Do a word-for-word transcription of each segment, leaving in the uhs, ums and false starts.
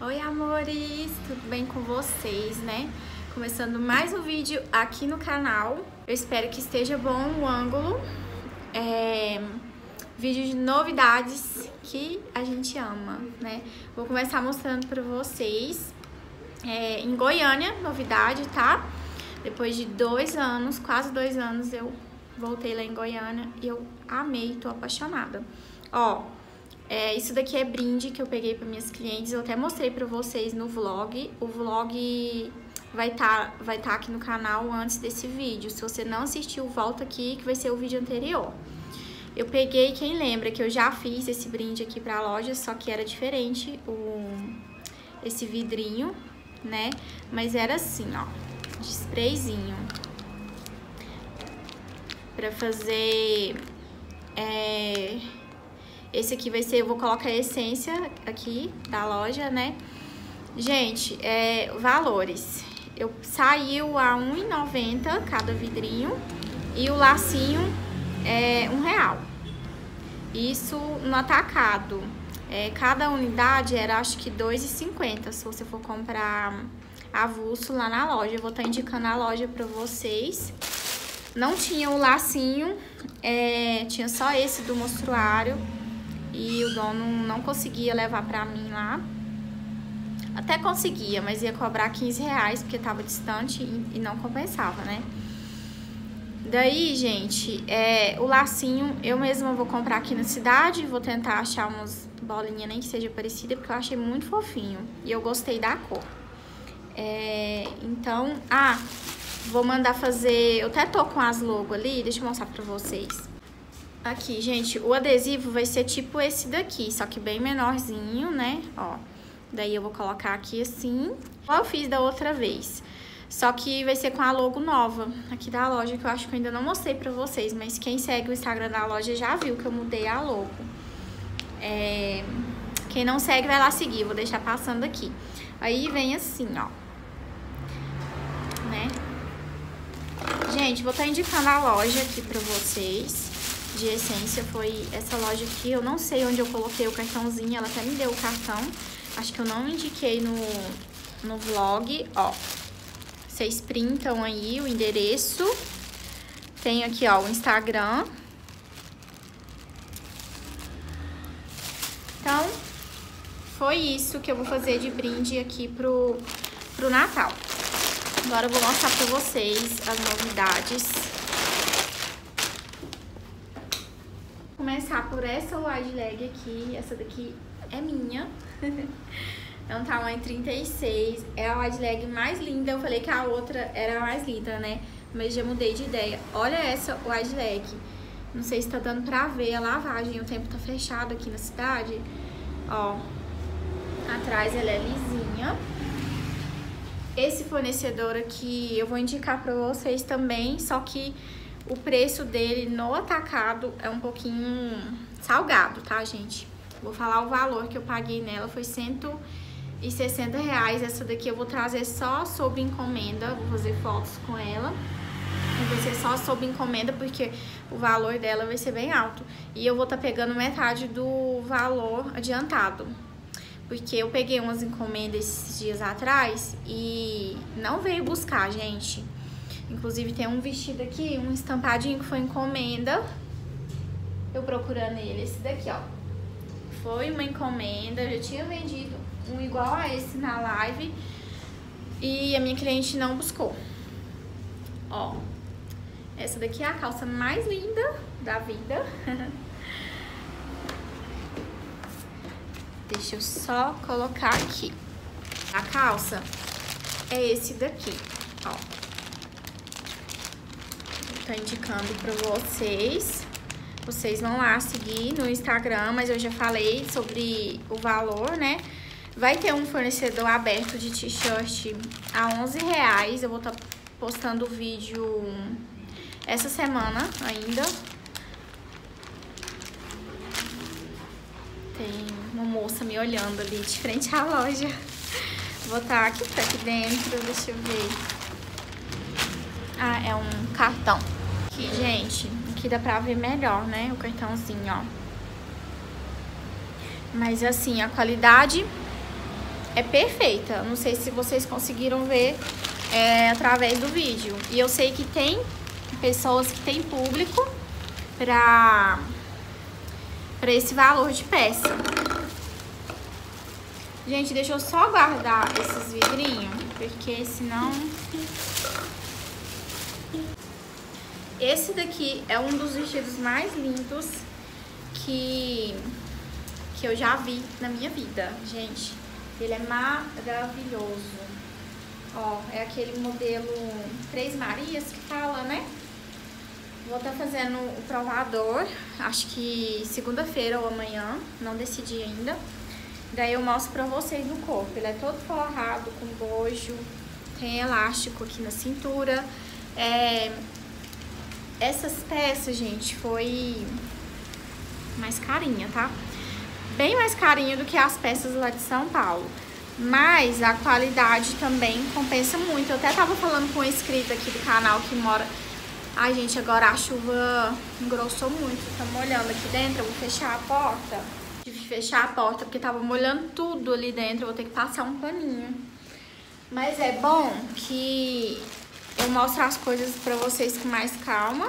Oi, amores! Tudo bem com vocês, né? Começando mais um vídeo aqui no canal. Eu espero que esteja bom o ângulo. É... Vídeo de novidades que a gente ama, né? Vou começar mostrando pra vocês. É... Em Goiânia, novidade, tá? Depois de dois anos, quase dois anos, eu voltei lá em Goiânia e eu amei, tô apaixonada. Ó... É, isso daqui é brinde que eu peguei para minhas clientes, eu até mostrei para vocês no vlog. O vlog vai estar vai tá aqui no canal antes desse vídeo. Se você não assistiu, volta aqui que vai ser o vídeo anterior. Eu peguei, quem lembra que eu já fiz esse brinde aqui para a loja, só que era diferente o, esse vidrinho, né? Mas era assim, ó, de sprayzinho. Para fazer... É... Esse aqui vai ser, eu vou colocar a essência aqui da loja, né? Gente, é, valores. Eu saiu a um real e noventa centavos cada vidrinho e o lacinho é um real. Isso no atacado. É, cada unidade era acho que dois reais e cinquenta centavos se você for comprar avulso lá na loja. Eu vou estar indicando a loja pra vocês. Não tinha o lacinho, é, tinha só esse do mostruário. E o dono não conseguia levar pra mim lá. Até conseguia, mas ia cobrar quinze reais, porque tava distante e não compensava, né? Daí, gente, é, o lacinho eu mesma vou comprar aqui na cidade. Vou tentar achar umas bolinhas, nem que seja parecida, porque eu achei muito fofinho. E eu gostei da cor. É, então, ah, vou mandar fazer... Eu até tô com as logos ali, deixa eu mostrar pra vocês. Aqui, gente, o adesivo vai ser tipo esse daqui, só que bem menorzinho, né? Ó, daí eu vou colocar aqui assim, igual eu fiz da outra vez. Só que vai ser com a logo nova aqui da loja, que eu acho que eu ainda não mostrei pra vocês, mas quem segue o Instagram da loja já viu que eu mudei a logo. É... Quem não segue vai lá seguir, vou deixar passando aqui. Aí vem assim, ó. Né? Gente, vou estar indicando a loja aqui pra vocês. De essência foi essa loja aqui. Eu não sei onde eu coloquei o cartãozinho. Ela até me deu o cartão. Acho que eu não indiquei no, no vlog. Ó, vocês printam aí o endereço. Tem aqui, ó, o Instagram. Então, foi isso que eu vou fazer de brinde aqui pro, pro Natal. Agora eu vou mostrar pra vocês as novidades. Começar por essa wide leg aqui. Essa daqui é minha. É um tamanho trinta e seis. É a wide leg mais linda. Eu falei que a outra era a mais linda, né? Mas já mudei de ideia. Olha essa wide leg. Não sei se tá dando pra ver a lavagem. O tempo tá fechado aqui na cidade. Ó. Atrás ela é lisinha. Esse fornecedor aqui eu vou indicar pra vocês também. Só que o preço dele no atacado é um pouquinho salgado, tá, gente? Vou falar o valor que eu paguei nela, foi cento e sessenta reais. Essa daqui eu vou trazer só sob encomenda, vou fazer fotos com ela. Vai ser só sob encomenda, porque o valor dela vai ser bem alto. E eu vou estar tá pegando metade do valor adiantado. Porque eu peguei umas encomendas esses dias atrás e não veio buscar, gente. Inclusive tem um vestido aqui, um estampadinho que foi encomenda. Eu procurando ele, esse daqui, ó. Foi uma encomenda, eu já tinha vendido um igual a esse na live. E a minha cliente não buscou. Ó, essa daqui é a calça mais linda da vida. Deixa eu só colocar aqui. A calça é esse daqui, ó. Tô indicando pra vocês. Vocês vão lá seguir no Instagram, mas eu já falei sobre o valor, né? Vai ter um fornecedor aberto de t-shirt a onze reais. Eu vou estar tá postando o vídeo essa semana ainda. Tem uma moça me olhando ali de frente à loja. Vou botar aqui pra aqui dentro, deixa eu ver. Ah, é um cartão. Aqui, gente, aqui dá pra ver melhor, né? O cartãozinho, ó. Mas assim, a qualidade é perfeita. Não sei se vocês conseguiram ver é, através do vídeo. E eu sei que tem pessoas que têm público pra, pra esse valor de peça. Gente, deixa eu só guardar esses vidrinhos, porque senão... Esse daqui é um dos vestidos mais lindos que, que eu já vi na minha vida, gente. Ele é maravilhoso. Ó, é aquele modelo Três Marias que fala, né? Vou estar fazendo o provador, acho que segunda-feira ou amanhã, não decidi ainda. Daí eu mostro pra vocês no corpo. Ele é todo forrado com bojo, tem elástico aqui na cintura. É... Essas peças, gente, foi mais carinha, tá? Bem mais carinha do que as peças lá de São Paulo. Mas a qualidade também compensa muito. Eu até tava falando com um inscrito aqui do canal que mora... Ai, gente, agora a chuva engrossou muito. Tá molhando aqui dentro. Eu vou fechar a porta. Tive que fechar a porta porque tava molhando tudo ali dentro. Eu vou ter que passar um paninho. Mas é bom que eu mostro as coisas pra vocês com mais calma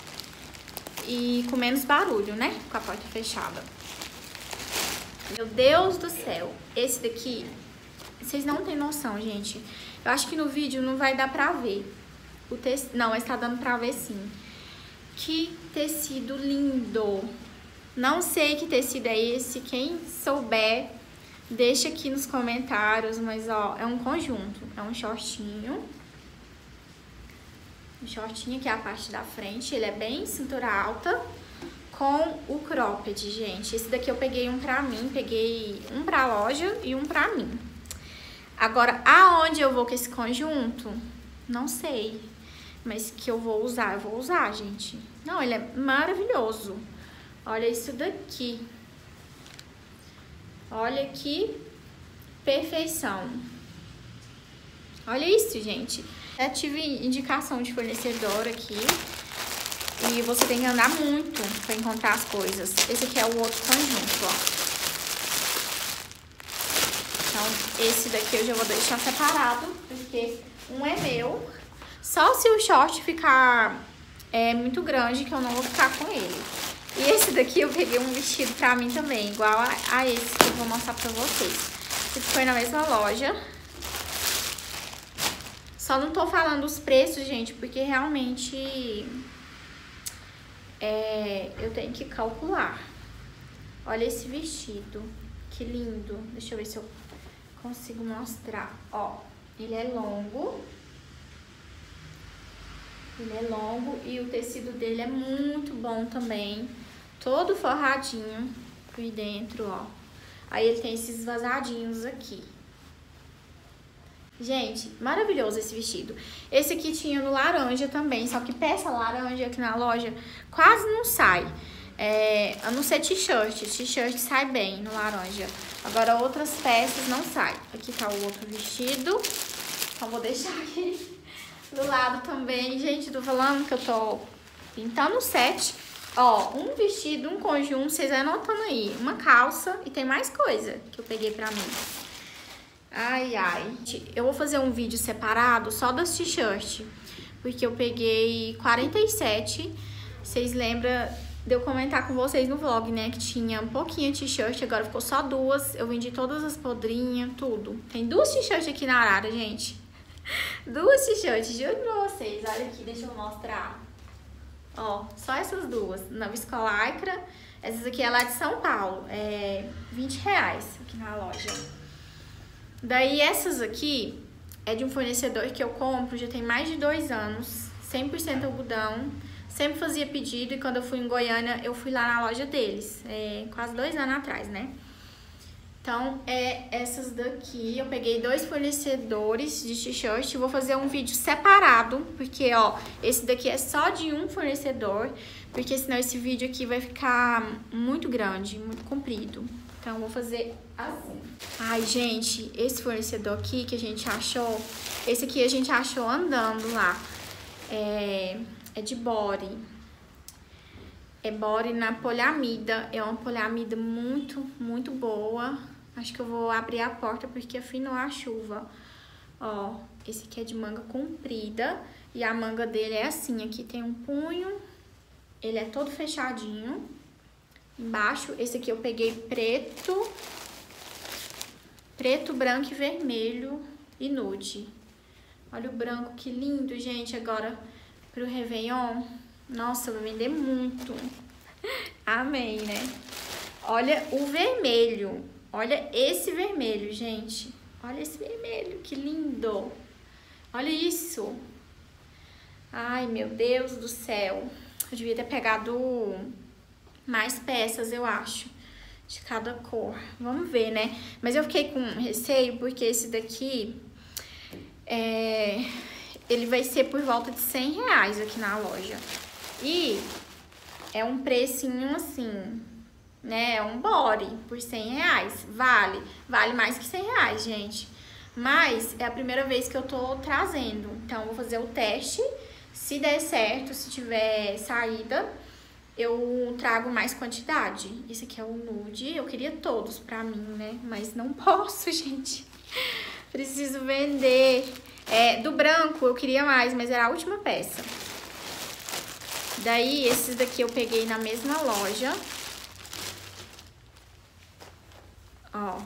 e com menos barulho, né? Com a porta fechada. Meu Deus do céu. Esse daqui, vocês não tem noção, gente. Eu acho que no vídeo não vai dar pra ver. O tecido, não, mas tá dando pra ver sim. Que tecido lindo. Não sei que tecido é esse. Quem souber, deixa aqui nos comentários. Mas, ó, é um conjunto. É um shortinho. Um shortinho que é a parte da frente. Ele é bem cintura alta. Com o cropped, gente. Esse daqui eu peguei um pra mim. Peguei um pra loja e um pra mim. Agora, aonde eu vou com esse conjunto? Não sei. Mas que eu vou usar, eu vou usar, gente. Não, ele é maravilhoso. Olha isso daqui. Olha que perfeição. Olha isso, gente. Eu tive indicação de fornecedor aqui. E você tem que andar muito pra encontrar as coisas. Esse aqui é o outro conjunto, ó. Então, esse daqui eu já vou deixar separado, porque um é meu. Só se o short ficar é, muito grande, que eu não vou ficar com ele. E esse daqui eu peguei um vestido pra mim também, igual a, a esse que eu vou mostrar pra vocês. Esse foi na mesma loja. Só não tô falando os preços, gente, porque realmente é, eu tenho que calcular. Olha esse vestido, que lindo. Deixa eu ver se eu consigo mostrar. Ó, ele é longo. Ele é longo e o tecido dele é muito bom também. Todo forradinho por dentro, ó. Aí ele tem esses vazadinhos aqui. Gente, maravilhoso esse vestido. Esse aqui tinha no laranja também, só que peça laranja aqui na loja quase não sai. É, a não ser t-shirt. T-shirt sai bem no laranja. Agora outras peças não sai. Aqui tá o outro vestido. Então vou deixar aqui do lado também. Gente, tô falando que eu tô pintando o set. Ó, um vestido, um conjunto, vocês anotando aí. Uma calça e tem mais coisa que eu peguei pra mim. Ai, ai. Eu vou fazer um vídeo separado só das t-shirts. Porque eu peguei quarenta e sete. Vocês lembram de eu comentar com vocês no vlog, né? Que tinha um pouquinho de t-shirt, agora ficou só duas. Eu vendi todas as podrinhas, tudo. Tem duas t-shirts aqui na arara, gente. Duas t-shirts, juro pra vocês. Olha aqui, deixa eu mostrar. Ó, só essas duas. Na Viscolaicra. Essas aqui é lá de São Paulo. É vinte reais aqui na loja. Daí essas aqui é de um fornecedor que eu compro já tem mais de dois anos. cem por cento algodão. Sempre fazia pedido e quando eu fui em Goiânia, eu fui lá na loja deles. É, quase dois anos atrás, né? Então, é essas daqui. Eu peguei dois fornecedores de t-shirt. Vou fazer um vídeo separado, porque, ó, esse daqui é só de um fornecedor. Porque senão esse vídeo aqui vai ficar muito grande, muito comprido. Então, eu vou fazer assim. Ai, gente, esse fornecedor aqui que a gente achou... Esse aqui a gente achou andando lá. É... É de body. É body na poliamida. É uma poliamida muito, muito boa. Acho que eu vou abrir a porta porque afinou a chuva. Ó, esse aqui é de manga comprida e a manga dele é assim, aqui tem um punho, ele é todo fechadinho. Embaixo, esse aqui eu peguei preto, preto, branco e vermelho e nude. Olha o branco, que lindo, gente, agora pro Réveillon. Nossa, vai vender muito. Amei, né? Olha o vermelho. Olha esse vermelho, gente. Olha esse vermelho, que lindo. Olha isso. Ai, meu Deus do céu. Eu devia ter pegado mais peças, eu acho, de cada cor. Vamos ver, né? Mas eu fiquei com receio porque esse daqui... É, ele vai ser por volta de cem reais aqui na loja. E é um precinho assim, né? É um body por cem reais. Vale, vale mais que cem reais, gente. Mas é a primeira vez que eu tô trazendo. Então, eu vou fazer o teste. Se der certo, se tiver saída, eu trago mais quantidade. Esse aqui é o nude. Eu queria todos pra mim, né? Mas não posso, gente. Preciso vender. É, do branco eu queria mais, mas era a última peça. Daí, esses daqui eu peguei na mesma loja. Ó.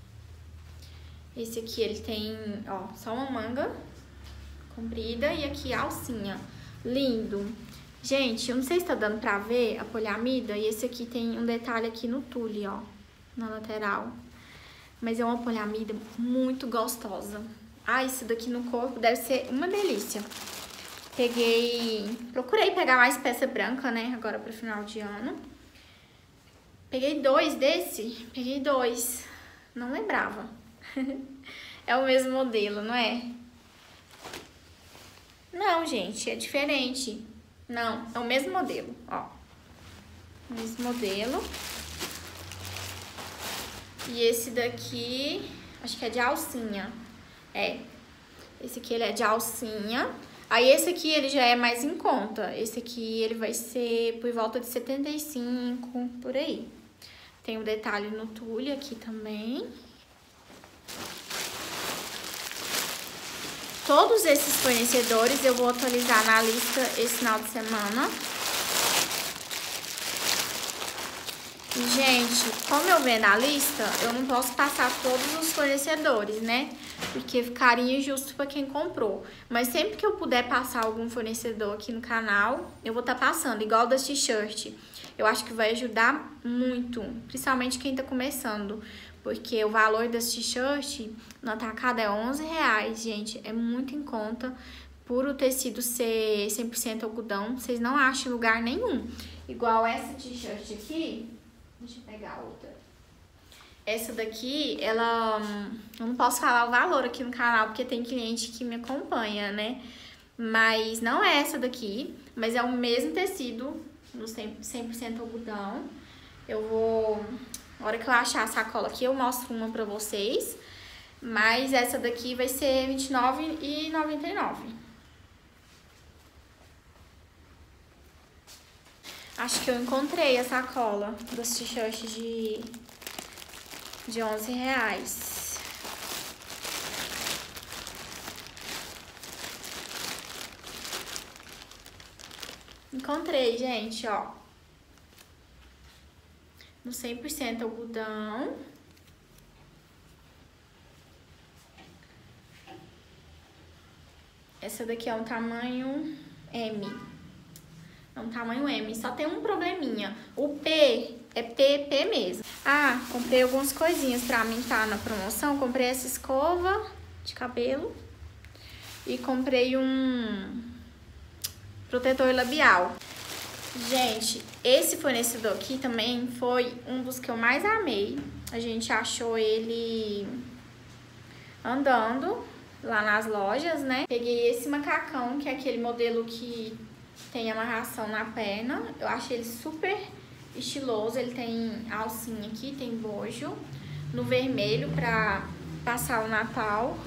Esse aqui, ele tem, ó, só uma manga comprida e aqui a alcinha. Lindo. Gente, eu não sei se tá dando pra ver a poliamida. E esse aqui tem um detalhe aqui no tule, ó, na lateral. Mas é uma poliamida muito gostosa. Ah, isso daqui no corpo deve ser uma delícia. Peguei... Procurei pegar mais peça branca, né? Agora pro final de ano. Peguei dois desse. Peguei dois. Não lembrava. É o mesmo modelo, não é? Não, gente. É diferente. Não, é o mesmo modelo, ó. O mesmo modelo. E esse daqui, acho que é de alcinha. É. Esse aqui, ele é de alcinha. Aí, esse aqui, ele já é mais em conta. Esse aqui, ele vai ser por volta de setenta e cinco, por aí. Tem o detalhe no tule aqui também. Todos esses fornecedores eu vou atualizar na lista esse final de semana. E, gente, como eu vendo a lista, eu não posso passar todos os fornecedores, né? Porque ficaria injusto para quem comprou. Mas sempre que eu puder passar algum fornecedor aqui no canal, eu vou estar tá passando. Igual das t-shirt. Eu acho que vai ajudar muito, principalmente quem tá começando. Porque o valor das t-shirt no atacado é onze reais, gente. É muito em conta. Por o tecido ser cem por cento algodão, vocês não acham em lugar nenhum. Igual essa t-shirt aqui. Deixa eu pegar outra. Essa daqui, ela... Eu não posso falar o valor aqui no canal, porque tem cliente que me acompanha, né? Mas não é essa daqui, mas é o mesmo tecido, no cem por cento algodão. Eu vou... Na hora que eu achar a sacola aqui, eu mostro uma pra vocês. Mas essa daqui vai ser vinte e nove reais e noventa e nove centavos. Acho que eu encontrei a sacola dos t-shirts de, de onze reais. Encontrei, gente, ó. No cem por cento algodão. Essa daqui é um tamanho M. É um tamanho M, só tem um probleminha. O P é P P mesmo. Ah, comprei algumas coisinhas pra mim, tá na promoção. Comprei essa escova de cabelo. E comprei um protetor labial. Gente, esse fornecedor aqui também foi um dos que eu mais amei. A gente achou ele andando lá nas lojas, né? Peguei esse macacão, que é aquele modelo que tem amarração na perna. Eu achei ele super estiloso. Ele tem alcinha aqui, tem bojo. No vermelho pra passar o Natal.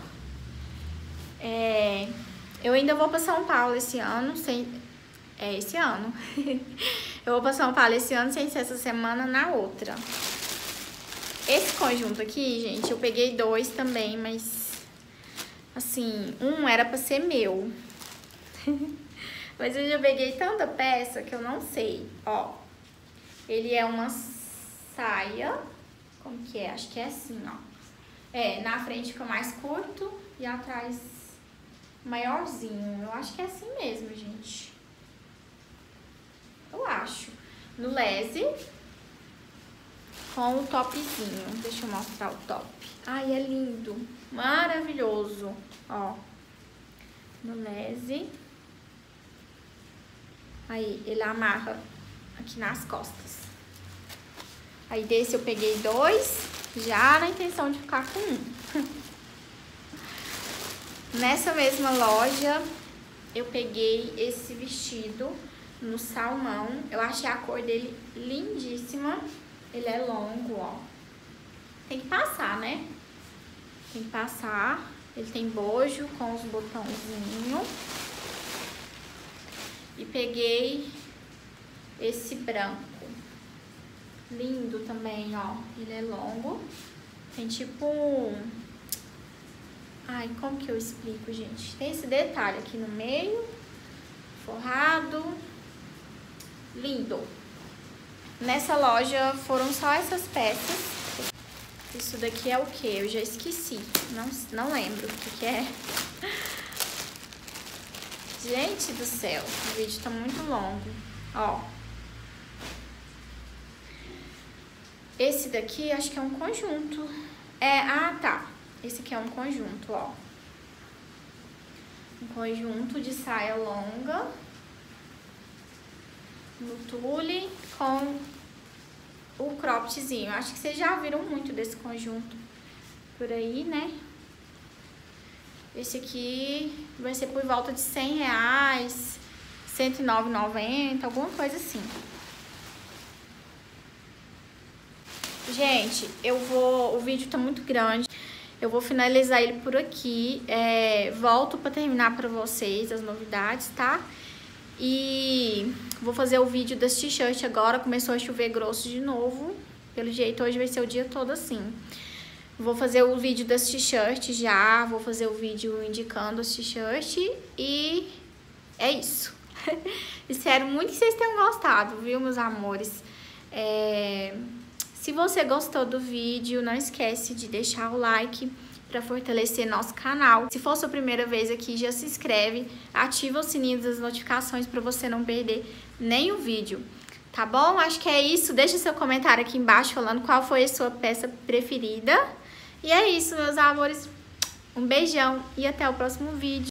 É, eu ainda vou pra São Paulo esse ano, sem... É, esse ano. Eu vou pra São Paulo esse ano, sem ser essa semana, na outra. Esse conjunto aqui, gente, eu peguei dois também, mas assim, um era pra ser meu. Mas eu já peguei tanta peça que eu não sei. Ó, ele é uma saia, como que é? Acho que é assim, ó. É, na frente fica mais curto e atrás maiorzinho. Eu acho que é assim mesmo, gente. Eu acho. No lese, com o topzinho. Deixa eu mostrar o top. Ai, é lindo. Maravilhoso. Ó. No lese. Aí, ele amarra aqui nas costas. Aí, desse eu peguei dois, já na intenção de ficar com um. Nessa mesma loja, eu peguei esse vestido no salmão. Eu achei a cor dele lindíssima. Ele é longo, ó. Tem que passar, né? Tem que passar. Ele tem bojo com os botãozinhos. E peguei esse branco. Lindo também, ó. Ele é longo. Tem tipo... Ai, como que eu explico, gente? Tem esse detalhe aqui no meio. Forrado. Lindo. Nessa loja foram só essas peças. Isso daqui é o que? Eu já esqueci. Não, não lembro o que que é. Gente do céu, o vídeo tá muito longo. Ó. Esse daqui acho que é um conjunto. É, ah, tá. Esse aqui é um conjunto, ó. Um conjunto de saia longa. No tule com o croppedzinho. Acho que vocês já viram muito desse conjunto por aí, né? Esse aqui vai ser por volta de cem reais, cento e nove reais e noventa centavos, alguma coisa assim. Gente, eu vou... O vídeo tá muito grande. Eu vou finalizar ele por aqui. É, volto pra terminar pra vocês as novidades, tá? E vou fazer o vídeo das t-shirts agora. Começou a chover grosso de novo. Pelo jeito, hoje vai ser o dia todo assim. Vou fazer o vídeo das t-shirts já. Vou fazer o vídeo indicando as t-shirts. E é isso. Espero muito que vocês tenham gostado, viu, meus amores? É... Se você gostou do vídeo, não esquece de deixar o like para fortalecer nosso canal. Se for sua primeira vez aqui, já se inscreve, ativa o sininho das notificações para você não perder nenhum vídeo, tá bom? Acho que é isso. Deixa seu comentário aqui embaixo falando qual foi a sua peça preferida. E é isso, meus amores. Um beijão e até o próximo vídeo.